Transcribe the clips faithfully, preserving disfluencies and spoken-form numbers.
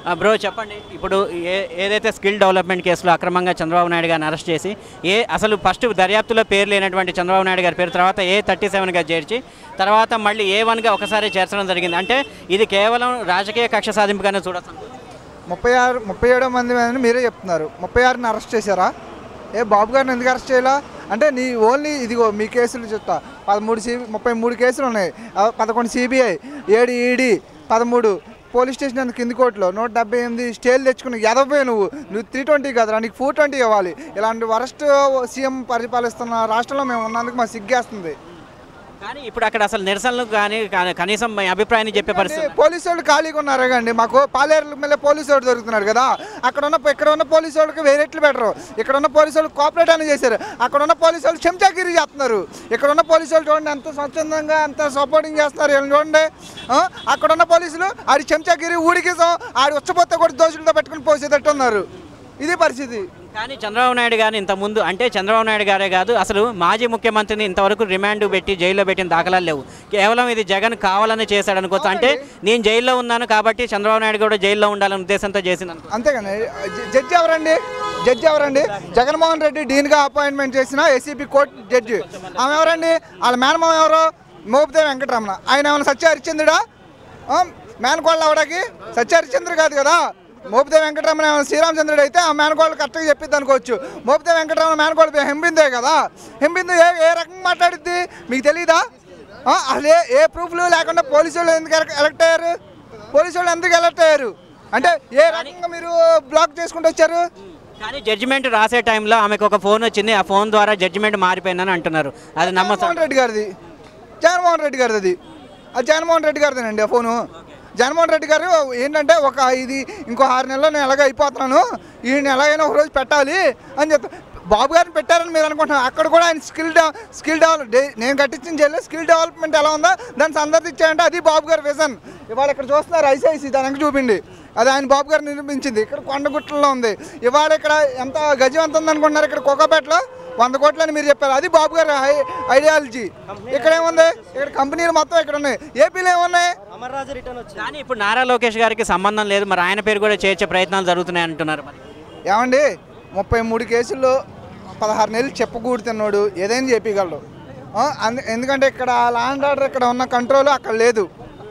Bro చెప్పండి, ఇప్పుడు ఏ ఏదైతే స్కిల్ డెవలప్మెంట్ కేసులో అక్రమంగా చంద్రబాబు నాయుడు గారిని అరెస్ట్ చేసి ఏ అసలు ఫస్ట్ దర్యాప్తులో పేరు లేనటువంటి చంద్రబాబు నాయుడు గారి పేరు తర్వాత ఏ థర్టీ సెవెన్గా చేర్చి తర్వాత మళ్ళీ ఏ వన్గా ఒకసారి చేర్చడం జరిగింది. అంటే ఇది కేవలం రాజకీయ కక్ష సాధింపుగానే చూడొచ్చు. ముప్పై ఆరు ముప్పై ఏడో మంది అని మీరే చెప్తున్నారు. ముప్పై ఆరుని అరెస్ట్ చేశారా? ఏ బాబు గారిని ఎందుకు అరెస్ట్ చేయాలా? అంటే నీ ఓన్లీ ఇదిగో మీ కేసులు చెప్తా, పదమూడు సిబి ముప్పై మూడు కేసులు ఉన్నాయి. పదకొండు సిబిఐ, ఏడు ఈడీ, పదమూడు పోలీస్ స్టేషన్ అంత కింది కోర్టులో నూట డెబ్బై ఎనిమిది స్టేలు తెచ్చుకుని ఎదవే నువ్వు నువ్వు త్రీ ట్వంటీ కదరా, నీకు ఫోర్ ట్వంటీ ఇవ్వాలి. ఇలాంటి వరస్ట్ సీఎం పరిపాలిస్తున్న రాష్ట్రంలో మేము ఉన్నందుకు మాకు సిగ్గేస్తుంది. కానీ ఇప్పుడు అక్కడ అసలు నిరసనలు కానీ కనీసం మీ అభిప్రాయాన్ని చెప్పే పరిస్థితి. పోలీసు వాళ్ళు ఖాళీగా ఉన్నారు కండి. మాకు పాలేరు మీద పోలీసు వాడు దొరుకుతున్నాడు కదా. అక్కడ ఉన్న ఇక్కడ ఉన్న పోలీసు వాళ్ళకి వేరేట్లు బెటరు. ఇక్కడ ఉన్న పోలీసు వాళ్ళు కోఆపరేట్ అని చేశారు. అక్కడ ఉన్న పోలీసు వాళ్ళు చెంచాగిరి చేస్తున్నారు. ఇక్కడ ఉన్న పోలీసు వాళ్ళు చూడండి ఎంత స్వచ్ఛందంగా ఎంత సపోర్టింగ్ చేస్తున్నారు. వీళ్ళని చూడండి. అక్కడ ఉన్న పోలీసులు ఆడి చెంచాగిరి ఊడికిసం ఆడి వచ్చపోతే కూడా దోషులతో పెట్టుకుని పోసేటట్టు ఉన్నారు. ఇది పరిస్థితి. కానీ చంద్రబాబు నాయుడు గారిని ఇంతకుముందు అంటే చంద్రబాబు నాయుడు గారే కాదు అసలు మాజీ ముఖ్యమంత్రిని ఇంతవరకు రిమాండ్ పెట్టి జైల్లో పెట్టిన దాఖలాలు లేవు. కేవలం ఇది జగన్ కావాలని చేశాడు అనుకోవచ్చు. అంటే నేను జైల్లో ఉన్నాను కాబట్టి చంద్రబాబు నాయుడు కూడా జైల్లో ఉండాలనే ఉద్దేశంతో చేసింది. అంతేగాని జడ్జి ఎవరండి? జడ్జి ఎవరండి? జగన్మోహన్ రెడ్డి డీన్గా అపాయింట్మెంట్ చేసిన ఏసీబీ కోర్టు జడ్జి. ఆమె ఎవరండి? వాళ్ళ మేనమామ ఎవరో? మోపిదేవి వెంకటరమణ. ఆయన ఏమైనా సత్య హరిశ్చంద్రుడా? మేనకోళ్ళు అవడానికి సత్య హరిశ్చంద్ర కాదు కదా. మోపిదేవి వెంకటరమణ శ్రీరామచంద్రుడు అయితే ఆ మేనకోళ్ళు కరెక్ట్గా చెప్పిద్ది అనుకోవచ్చు. మోపిదేవి వెంకటరమణ మేనకోళ్ళు హెంబిందే కదా. హెంబిందు ఏ ఏ రకంగా మాట్లాడిద్ది మీకు తెలీదా? అసలు ఏ ప్రూఫ్లు లేకుండా పోలీసు వాళ్ళు ఎందుకు ఎలక్ట్ అయ్యారు? పోలీసు వాళ్ళు ఎందుకు ఎలక్ట్ అయ్యారు అంటే ఏ రకంగా మీరు బ్లాక్ చేసుకుంటూ వచ్చారు? కానీ జడ్జిమెంట్ రాసే టైంలో ఆమెకు ఒక ఫోన్ వచ్చింది. ఆ ఫోన్ ద్వారా జడ్జిమెంట్ మారిపోయిందని అంటున్నారు. అది నమ్మకం రెడ్డి గారిది, జగన్మోహన్ రెడ్డి గారిది. అది అది జగన్మోహన్ రెడ్డి గారిదేనండి ఆ ఫోను. జగన్మోహన్ రెడ్డి గారు ఏంటంటే ఒక ఇది ఇంకో ఆరు నెలల్లో నేను ఎలాగ అయిపోతున్నాను, ఈయన ఎలాగైనా ఒకరోజు పెట్టాలి అని చెప్తా. బాబు గారిని పెట్టారని మీరు అనుకుంటున్నారు. అక్కడ కూడా ఆయన స్కిల్ డెవ స్కిల్ డెవలప్ నేను కట్టించిన జైల్లో స్కిల్ డెవలప్మెంట్ ఎలా ఉందో దాన్ని సందర్శించాయంటే అది బాబు గారి విజన్. ఇవాళ ఇక్కడ చూస్తున్నారు ఐసీఐసీ దానికి చూపిండి. అది ఆయన బాబు గారు నిర్మించింది. ఇక్కడ కొండగుట్టలో ఉంది. ఇవాళ ఇక్కడ ఎంత గజం ఎంత ఉందనుకుంటున్నారు? ఇక్కడ కోకాపేటలో వంద కోట్లు అని మీరు చెప్పారు. అది బాబు గారు ఐడియాలజీ. ఇక్కడ ఏముంది? ఇక్కడ కంపెనీలు మొత్తం ఇక్కడ ఉన్నాయి. ఏపీలో ఏమున్నాయి? కానీ ఇప్పుడు నారా లోకేష్ గారికి సంబంధం లేదు. మరి ఆయన పేరు కూడా చేర్చే ప్రయత్నాలు జరుగుతున్నాయి అంటున్నారు. మరి ఏమండి ముప్పై మూడు కేసుల్లో పదహారు నెలలు చెప్పకూడుతున్నాడు ఏదైనా చెప్పగలడు. ఎందుకంటే ఇక్కడ ల్యాండ్ ఆర్డర్ ఇక్కడ ఉన్న కంట్రోల్ అక్కడ లేదు.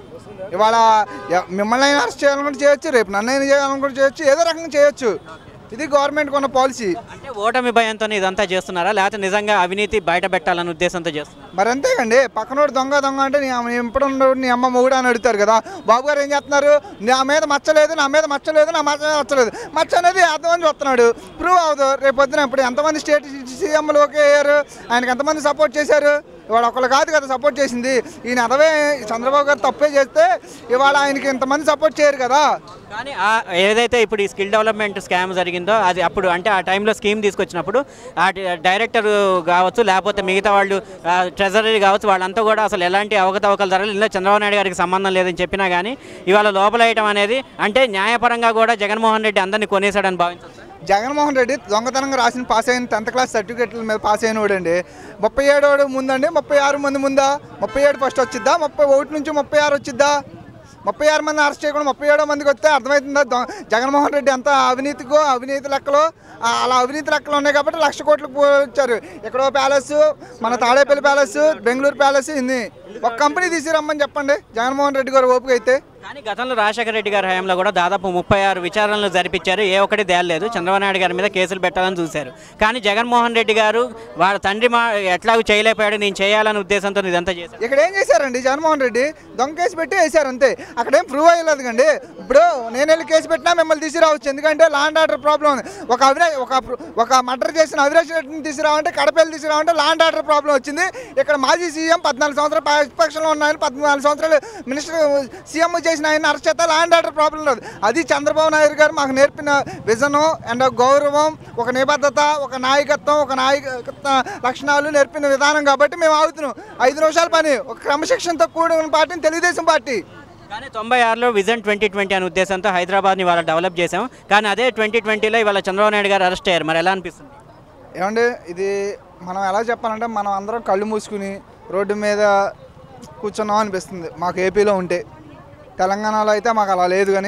ఇవాళ మిమ్మల్ని అయినా అరెస్ట్ చేయాలనుకుంటే చేయొచ్చు, రేపు నన్ను అయినా చేయాలనుకుంటే చేయొచ్చు, ఏదో రకంగా చేయొచ్చు. ఇది గవర్నమెంట్ కొన్న పాలసీ. అంటే ఓటమి భయంతో ఇదంతా చేస్తున్నారా లేకపోతే నిజంగా అవినీతి బయట పెట్టాలనే ఉద్దేశంతో చేస్తున్నారు? మరి అంతేకండి. పక్కనోడు దొంగ దొంగ అంటే నీ ఎప్పుడు నీ అమ్మ మొగుడు అని అడుగుతారు కదా. బాబు గారు ఏం చేస్తున్నారు? నా మీద మచ్చలేదు, నా మీద మచ్చలేదు, నా మచ్చ మచ్చలేదు. మచ్చ అనేది అర్థమని చూస్తున్నాడు. ప్రూవ్ అవ్వదు. రేపు పొద్దున ఇప్పుడు ఎంతమంది స్టేట్ సీఎంలు ఓకే అయ్యారు? ఆయనకి ఎంతమంది సపోర్ట్ చేశారు? ఇవాళ ఒకళ్ళు కాదు కదా సపోర్ట్ చేసింది. ఈయన అదవే చంద్రబాబు గారు తప్పే చేస్తే ఇవాళ ఆయనకి ఇంతమంది సపోర్ట్ చేయరు కదా. కానీ ఏదైతే ఇప్పుడు ఈ స్కిల్ డెవలప్మెంట్ స్కామ్ జరిగిందో అది అప్పుడు అంటే ఆ టైంలో స్కీమ్ తీసుకొచ్చినప్పుడు ఆ డైరెక్టర్ కావచ్చు లేకపోతే మిగతా వాళ్ళు ట్రెజరీ కావచ్చు వాళ్ళంతా కూడా అసలు ఎలాంటి అవకతవకలు జరగలేదు. ఇందులో చంద్రబాబు నాయుడు గారికి సంబంధం లేదని చెప్పినా కానీ ఇవాళ లోపలేయటం అనేది అంటే న్యాయపరంగా కూడా జగన్మోహన్ రెడ్డి అందరినీ కొనేసాడని భావించారు. జగన్మోహన్ రెడ్డి దొంగతనంగా రాసిన పాస్ అయిన టెన్త్ క్లాస్ సర్టిఫికేట్ల మీద పాస్ అయినోడు అండి. ముప్పై ఏడోడు ముందండి, ముప్పై ఆరు మంది ముందా? ముప్పై ఏడు ఫస్ట్ వచ్చిద్దా? ముప్పై ఒకటి నుంచి ముప్పై ఆరు వచ్చిద్దా? ముప్పై ఆరు మంది అరెస్ట్ చేయకుండా ముప్పై ఏడో మందికి వస్తే అర్థమవుతుందా జగన్మోహన్ రెడ్డి అంత అవినీతికో అవినీతి లెక్కలో అలా అవినీతి లెక్కలు ఉన్నాయి కాబట్టి లక్ష కోట్లకు వచ్చారు. ఎక్కడో ప్యాలెస్, మన తాడేపల్లి ప్యాలెస్, బెంగళూరు ప్యాలెస్, ఇన్ని ఒక కంపెనీ తీసిరమ్మని చెప్పండి జగన్మోహన్ రెడ్డి గారు ఓపిక అయితే. కానీ గతంలో రాజశేఖర రెడ్డి గారి హయాంలో కూడా దాదాపు ముప్పై ఆరు విచారణలు జరిపించారు. ఏ ఒక్కటి తేలలేదు. చంద్రబాబు నాయుడు గారి మీద కేసులు పెట్టాలని చూశారు. కానీ జగన్మోహన్ రెడ్డి గారు వాళ్ళ తండ్రి మా ఎట్లాగూ చేయలేకపోయాడు, నేను చేయాలనే ఉద్దేశంతో ఇదంతా చేశారు. ఇక్కడ ఏం చేశారండి జగన్మోహన్ రెడ్డి? దొంగ కేసు పెట్టి వేశారు అంతే. అక్కడేం ప్రూవ్ అయ్యలేదు కండి. ఇప్పుడు నేను వెళ్ళి కేసు పెట్టినా మిమ్మల్ని తీసుకురావచ్చు. ఎందుకంటే ల్యాండ్ ఆర్డర్ ప్రాబ్లం ఉంది. ఒక అవినా ఒక ఒక మర్డర్ చేసిన అవినాష్ రెడ్డిని తీసుకురావంటే కడపల్లి తీసుకురావంటే ల్యాండ్ ఆర్డర్ ప్రాబ్లం వచ్చింది. ఇక్కడ మాజీ సీఎం పద్నాలుగు సంవత్సరాలు ప్రతిపక్షంలో ఉన్నాయని పద్నాలుగు సంవత్సరాలు మినిస్టర్ సీఎం చేసిన ఆయన అరెస్ట్ చేస్తే ల్యాండ్ ఆర్డర్ ప్రాబ్లం లేదు. అది చంద్రబాబు నాయుడు గారు మాకు నేర్పిన విజను అండ్ గౌరవం, ఒక నిబద్ధత, ఒక నాయకత్వం, ఒక నాయకత్వ లక్షణాలు నేర్పిన విధానం కాబట్టి మేము ఆగుతున్నాం. ఐదు నిమిషాల పని ఒక క్రమశిక్షణతో కూడిన పార్టీని తెలుగుదేశం పార్టీ. కానీ తొంభై ఆరులో విజన్ ట్వంటీ ట్వంటీ అనే ఉద్దేశంతో హైదరాబాద్ని ఇవాళ డెవలప్ చేసాం. కానీ అదే ట్వంటీ ట్వంటీలో ఇవాళ చంద్రబాబు నాయుడు గారు అరెస్ట్ అయ్యారు. మరి ఎలా అనిపిస్తుంది? ఏమండి ఇది మనం ఎలా చెప్పాలంటే మనం అందరం కళ్ళు మూసుకుని రోడ్డు మీద కూర్చున్నాం అనిపిస్తుంది మాకు ఏపీలో ఉంటే. తెలంగాణలో అయితే మాకు అలా లేదు. కానీ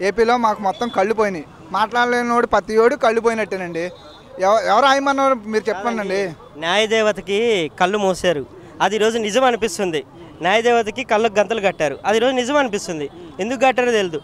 ఏపీలో మాకు మొత్తం కళ్ళు పోయినాయి. మాట్లాడలేనోడు ప్రతి ఓడు కళ్ళు పోయినట్టేనండి. ఎవ ఎవరు ఆయమన్నారు మీరు చెప్పండి. న్యాయదేవతకి కళ్ళు మూసారు, అది ఈరోజు నిజం అనిపిస్తుంది. న్యాయదేవతకి కళ్ళకు గంతలు కట్టారు, అది ఈరోజు నిజం అనిపిస్తుంది. ఎందుకు కట్టారో తెలియదు,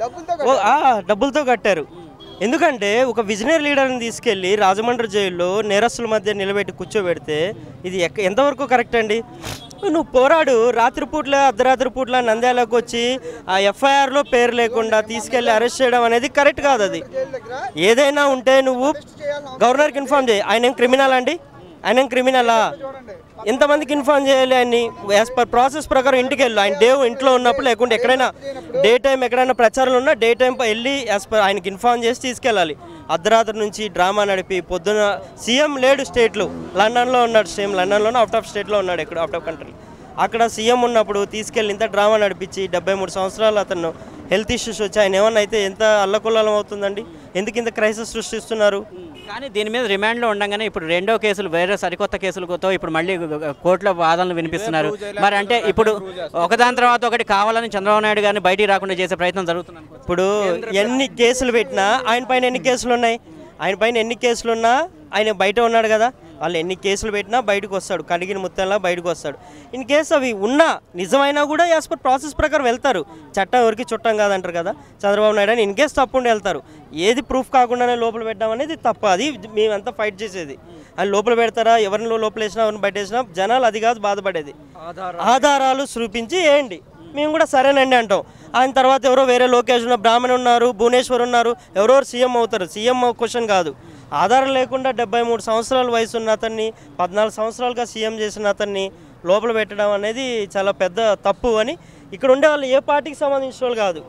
డబ్బులతో కట్టారు. ఎందుకంటే ఒక విజనరీ లీడర్ని తీసుకెళ్ళి రాజమండ్రి జైల్లో నేరస్తుల మధ్య నిలబెట్టి కూర్చోబెడితే ఇది ఎక్క ఎంతవరకు కరెక్ట్ అండి? నువ్వు పోరాడు, రాత్రిపూట్ల అర్ధరాత్రి పూట్ల నంద్యాలకు వచ్చి ఆ ఎఫ్ఐఆర్లో పేరు లేకుండా తీసుకెళ్ళి అరెస్ట్ చేయడం అనేది కరెక్ట్ కాదు. అది ఏదైనా ఉంటే నువ్వు గవర్నర్కి ఇన్ఫార్మ్ చేయి. ఆయన ఏం క్రిమినల్ అండి? ఆయన ఏం క్రిమినలా? ఎంతమందికి ఇన్ఫార్మ్ చేయాలి ఆయన్ని? యాజ్ పర్ ప్రాసెస్ ప్రకారం ఇంటికి వెళ్ళు. ఆయన డే ఇంట్లో ఉన్నప్పుడు లేకుంటే ఎక్కడైనా డే టైం ఎక్కడైనా ప్రచారాలు ఉన్నా డే టైం వెళ్ళి యాజ్ పర్ ఆయనకి ఇన్ఫార్మ్ చేసి తీసుకెళ్ళాలి. అర్ధరాత్రి నుంచి డ్రామా నడిపి పొద్దున సీఎం లేడు, స్టేట్లో లండన్లో ఉన్నాడు, సేమ్ లండన్లోనే అవుట్ ఆఫ్ స్టేట్లో ఉన్నాడు, ఎక్కడ అవుట్ ఆఫ్ కంట్రీ. అక్కడ సీఎం ఉన్నప్పుడు తీసుకెళ్ళి ఇంత డ్రామా నడిపించి డెబ్బై మూడు సంవత్సరాలు అతను హెల్త్ ఇష్యూస్ వచ్చి ఆయన ఏమన్నా అయితే ఎంత అల్లకొల్లం అవుతుందండి? ఎందుకు ఇంత క్రైసిస్ సృష్టిస్తున్నారు? కానీ దీని మీద రిమాండ్లో ఉండగానే ఇప్పుడు రెండో కేసులు వేరే సరికొత్త కేసులతో ఇప్పుడు మళ్ళీ కోర్టులో వాదనలు వినిపిస్తున్నారు. మరి అంటే ఇప్పుడు ఒకదాని తర్వాత ఒకటి కావాలని చంద్రబాబు నాయుడు గారిని బయటికి రాకుండా చేసే ప్రయత్నం జరుగుతుంది. ఇప్పుడు ఎన్ని కేసులు పెట్టినా ఆయన పైన ఎన్ని కేసులు ఉన్నాయి? ఆయన పైన ఎన్ని కేసులు ఉన్నా ఆయన బయట ఉన్నాడు కదా. వాళ్ళు ఎన్ని కేసులు పెట్టినా బయటకు వస్తాడు, కడిగిన ముత్తంలా బయటకు వస్తాడు. ఇన్ కేసు అవి ఉన్నా నిజమైనా కూడా యాజ్ పర్ ప్రాసెస్ ప్రకారం వెళ్తారు. చట్టం ఎవరికి చుట్టం కాదంటారు కదా చంద్రబాబు నాయుడు అని. ఇన్ కేసు తప్పుండి వెళ్తారు. ఏది ప్రూఫ్ కాకుండానే లోపల పెట్టడం అనేది తప్ప. అది మేమంతా ఫైట్ చేసేది. అని లోపల పెడతారా, ఎవరిని లోపల వేసినా ఎవరిని బయట వేసినా జనాలు అది కాదు బాధపడేది. ఆధారాలు చూపించి వేయండి, మేము కూడా సరేనండి అంటాం. ఆయన తర్వాత ఎవరో వేరే లోకేష్ ఉన్న బ్రాహ్మణ్ ఉన్నారు, భువనేశ్వర్ ఉన్నారు, ఎవరెవరు సీఎం అవుతారు. సీఎం క్వశ్చన్ కాదు. ఆధారం లేకుండా డెబ్బై మూడు సంవత్సరాల వయసు ఉన్న అతన్ని పద్నాలుగు సంవత్సరాలుగా సీఎం చేసిన అతన్ని లోపల పెట్టడం అనేది చాలా పెద్ద తప్పు అని ఇక్కడ ఉండే వాళ్ళు ఏ పార్టీకి సంబంధించిన వాళ్ళు కాదు.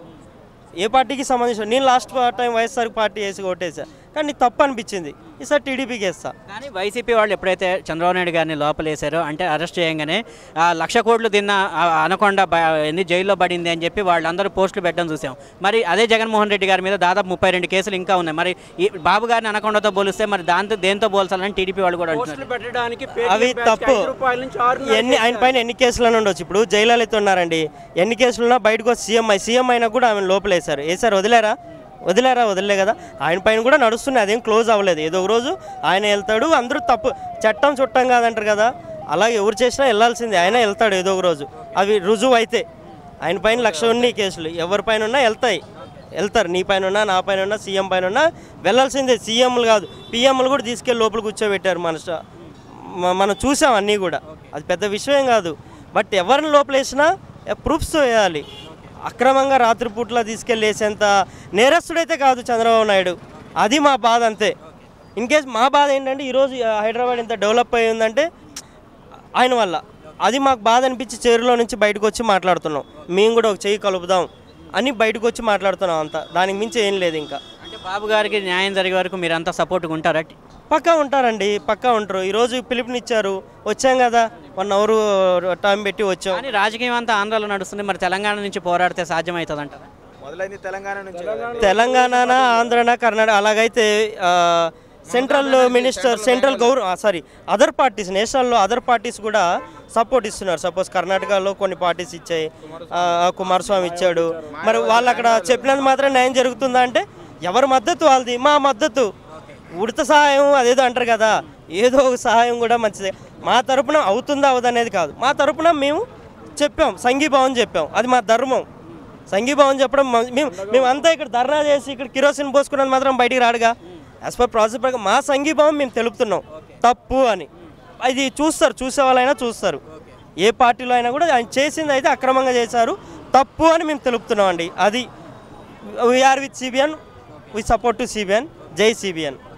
ఏ పార్టీకి సంబంధించిన నేను లాస్ట్ టైం వైఎస్ఆర్ పార్టీ వేసి కొట్టేసా, కానీ తప్పు అనిపించింది. ఈసారి టీడీపీకి వేస్తా. కానీ వైసీపీ వాళ్ళు ఎప్పుడైతే చంద్రబాబు నాయుడు గారిని లోపలేశారో అంటే అరెస్ట్ చేయగానే లక్ష కోట్లు తిన్న అనకొండ ఎన్ని జైల్లో పడింది అని చెప్పి వాళ్ళందరూ పోస్టులు పెట్టడం చూసాం. మరి అదే జగన్మోహన్ రెడ్డి గారి మీద దాదాపు ముప్పై రెండు కేసులు ఇంకా ఉన్నాయి. మరి ఈ బాబు గారిని అనకొండతో పోలిస్తే మరి దాంతో దేంతో పోల్చాలని టీడీపీ వాళ్ళు కూడా అంటున్నారు. అవి తప్పు. ఎన్ని ఆయన పైన ఎన్ని కేసులు ఉండొచ్చు. ఇప్పుడు జైలలిత ఉన్నారండి, ఎన్ని కేసులున్నా బయటకు వచ్చి సీఎం అయి సీఎం అయినా కూడా ఆమె లోపలేశారు. వేసారు, వదిలేరా? వదిలేరా? వదిలే కదా. ఆయన పైన కూడా నడుస్తున్నాయి, అదేం క్లోజ్ అవ్వలేదు. ఏదో ఒక రోజు ఆయన వెళ్తాడు. అందరూ తప్పు, చట్టం చుట్టం కాదంటారు కదా, అలాగే ఎవరు చేసినా వెళ్ళాల్సిందే. ఆయన వెళ్తాడు ఏదో ఒక రోజు, అవి రుజువు అయితే. ఆయన పైన లక్ష ఉన్నాయి కేసులు, ఎవరి పైన ఉన్నా వెళ్తాయి, వెళ్తారు. నీ పైన ఉన్నా, నా పైన ఉన్నా, సీఎం పైన ఉన్నా వెళ్ళాల్సిందే. సీఎంలు కాదు పిఎంలు కూడా తీసుకెళ్ళి లోపల కూర్చోబెట్టారు. మన మనం చూసాం అన్నీ కూడా, అది పెద్ద విషయం కాదు. బట్ ఎవరిని లోపలేసినా ప్రూఫ్స్ వేయాలి. అక్రమంగా రాత్రిపూట్ల తీసుకెళ్ళి వేసేంత నేరస్తుడైతే కాదు చంద్రబాబు నాయుడు. అది మా బాధ అంతే. ఇన్ కేస్ మా బాధ ఏంటంటే ఈరోజు హైదరాబాద్ ఇంత డెవలప్ అయ్యి ఉందంటే ఆయన వల్ల. అది మాకు బాధ అనిపించి చైర్లో నుంచి బయటకు వచ్చి మాట్లాడుతున్నాం. మేము కూడా ఒక చెయ్యి కలుపుదాం అని బయటకు వచ్చి మాట్లాడుతున్నాం అంతా. దానికి మించి ఏం లేదు. ఇంకా అంటే బాబు గారికి న్యాయం జరిగే వరకు మీరు అంతా సపోర్ట్గా ఉంటారా? పక్కా ఉంటారండి, పక్కా ఉంటారు. ఈరోజు పిలుపునిచ్చారు, వచ్చాం కదా, వన్ అవర్ టైం పెట్టి వచ్చాం. కానీ రాజకీయం అంతా ఆంధ్రాలో నడుస్తుంది, మరి తెలంగాణ నుంచి పోరాడితే సాధ్యమవుతుంది అంటారా? మొదలైంది తెలంగాణ నుంచి. తెలంగాణ, ఆంధ్రనా, కర్ణాటక అలాగైతే central minister, central govern sorry other parties, నేషనల్లో అదర్ పార్టీస్ కూడా సపోర్ట్ ఇస్తున్నారు. సపోజ్ కర్ణాటకలో కొన్ని పార్టీస్ ఇచ్చాయి, కుమారస్వామి ఇచ్చాడు. మరి వాళ్ళు అక్కడ చెప్పినందుకు మాత్రం న్యాయం జరుగుతుందా అంటే ఎవరి మద్దతు వాళ్ళది. మా మద్దతు ఉడత సహాయం అదేదో అంటారు కదా, ఏదో ఒక సహాయం కూడా మంచిదే. మా తరపున అవుతుందా అవదనేది కాదు, మా తరపున మేము చెప్పాం, సంఘీభావం చెప్పాం. అది మా ధర్మం. సంఘీభావం చెప్పడం మేము మేమంతా ఇక్కడ ధర్నా చేసి ఇక్కడ కిరోసిన్ పోసుకున్నది మాత్రం బయటికి రాడుగా. యాజ్ పర్ ప్రాసెస్ ప్రకారం మా సంఘీభావం మేము తెలుపుతున్నాం తప్పు అని. అది చూస్తారు, చూసే వాళ్ళైనా చూస్తారు. ఏ పార్టీలో అయినా కూడా ఆయన చేసింది అయితే అక్రమంగా చేశారు, తప్పు అని మేము తెలుపుతున్నాం అండి. అది we are with CBN, we support to CBN. జై సిబిఎన్.